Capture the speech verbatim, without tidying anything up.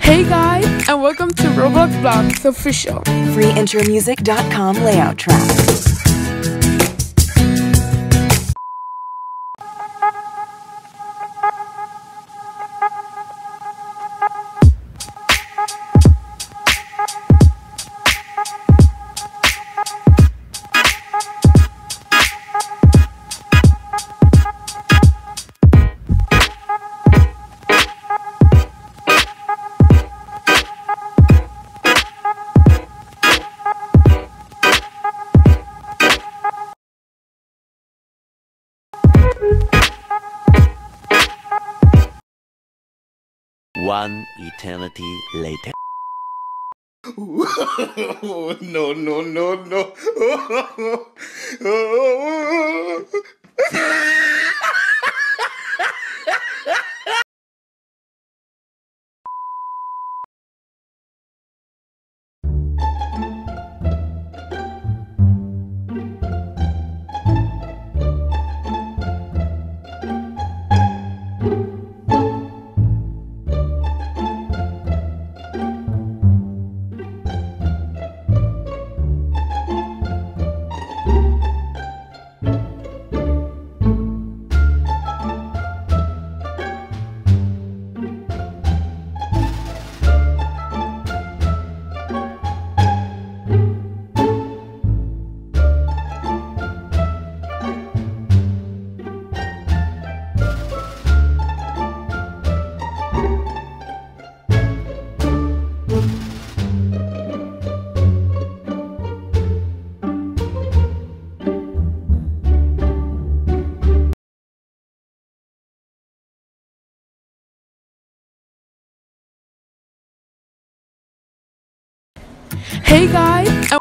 Hey guys, and welcome to Roblox Blogs Official. free intro music dot com layout track. One eternity later. no, no, no, no. Hey guys, and